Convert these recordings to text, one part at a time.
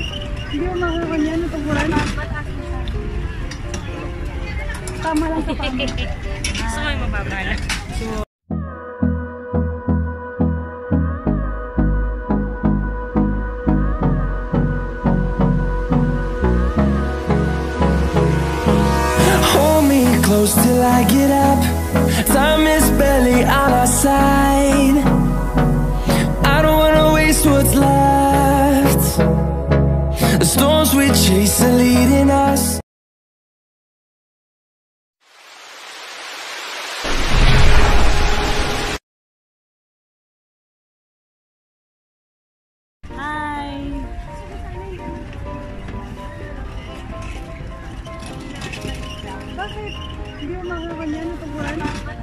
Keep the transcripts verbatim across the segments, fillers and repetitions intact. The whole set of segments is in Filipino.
Bakit? Hindi mo makakanyan yung pagburan? Tama lang sa pama. Gusto mo yung mababa lang. So, close till I get up. Time is barely on our side. I don't wanna waste what's left. The storms we chase are leading us. Bakit? Hindi mo makakanyan yung pagburan?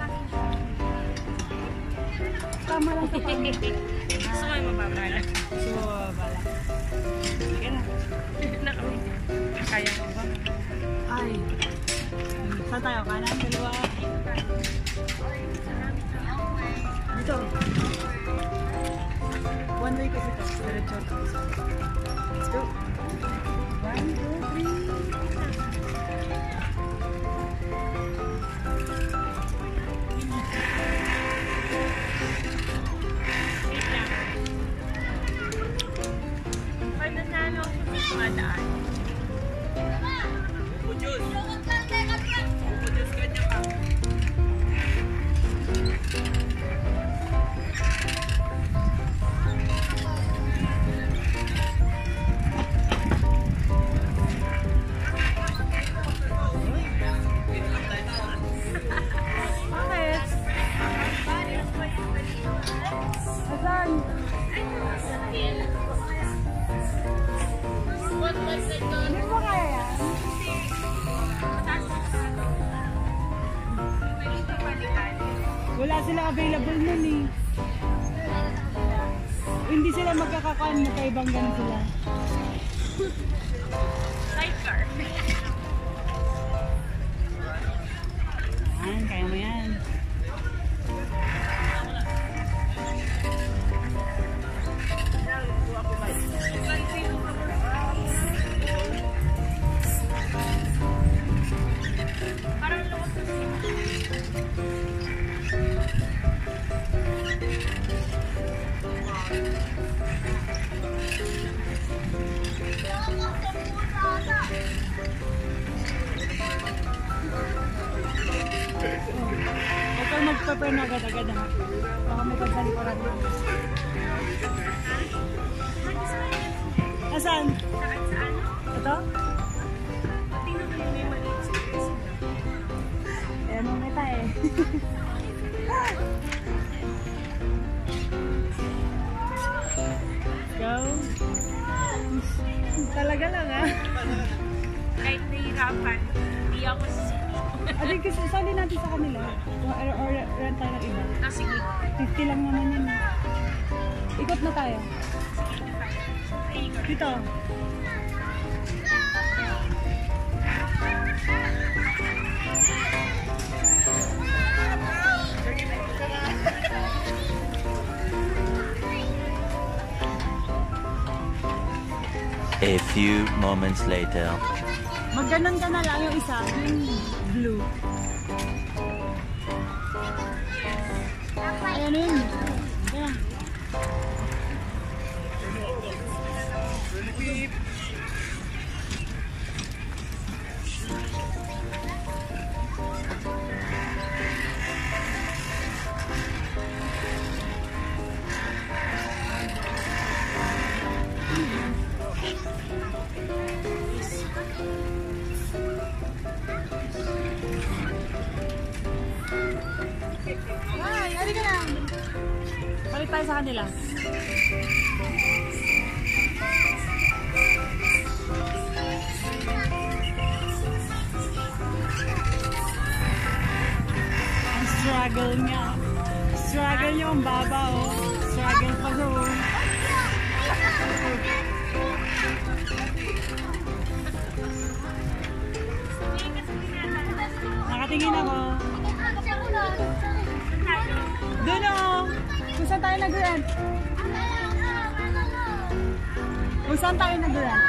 Tama lang sa pama. gusto mo yung mababa lang. So, bala. Sige na. Na kami. Kaya mo ba? Ay. Saan tayo? Kanan? Dalawa? Dito. One way kasi ito. Diretso. Let's go. One, two, three. Madaan. Pujus. Pujus kanya ka. Bakit? Asan? Hindi mo kaya yan? Wala sila available nun eh. Hindi sila magkakakaan, magkaibang gan sila. Sidecar. Yan, kaya mo yan. Huwag kang magpa-prem agad-agad ha. Baka may pagsalikuran mo. Asan? Ito? Tingnan mo yung may maliit sa kasi. Ayan mo kita eh. Go. Talaga lang ha. Kahit nahihirapan, hindi ako sisipin. Adi kasi sali natin sa kanila. Or, or rent tayo ng iba. Ah, sige. fifty lang naman yun. Ikot na tayo. Dito. A few moments later. Magganon ka na lang yung isa, yung blue. Ayan yun. Ayan. Ay, ali ka na. Balik tayo sa kanila. Ang struggle niya. Struggle niya ang baba, oh. Struggle pa siya, oh. Nakatingin ako. Doon, oh. Kung saan tayo nag-rent? Kung Saan tayo nadulan?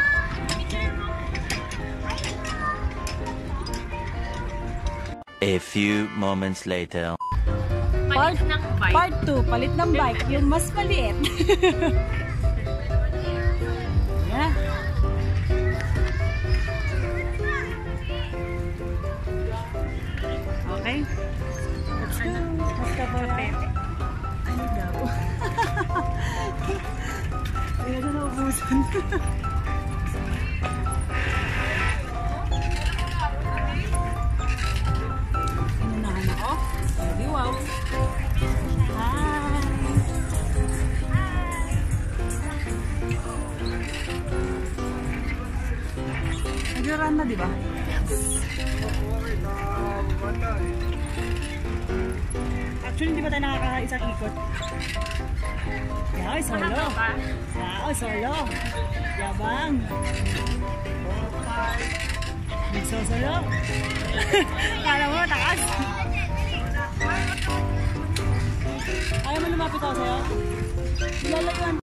A few moments later. Part, Palit ng bike. part two, palit ng bike. Yung mas maliit. Yeah. Okay. Let's go. Basta ba? Ano daw? Hindi na naubusan. Inunahan ako. Ready, wow. Hi. Nag-run na, di ba? Actually, hindi ba tayo nakaka-isang ikot? Yeah, solo. Yeah, solo. Yabang. Nagsosolo. Kala mo, takas. Ayaw mo lumapit ako sa'yo? Nilalagyan.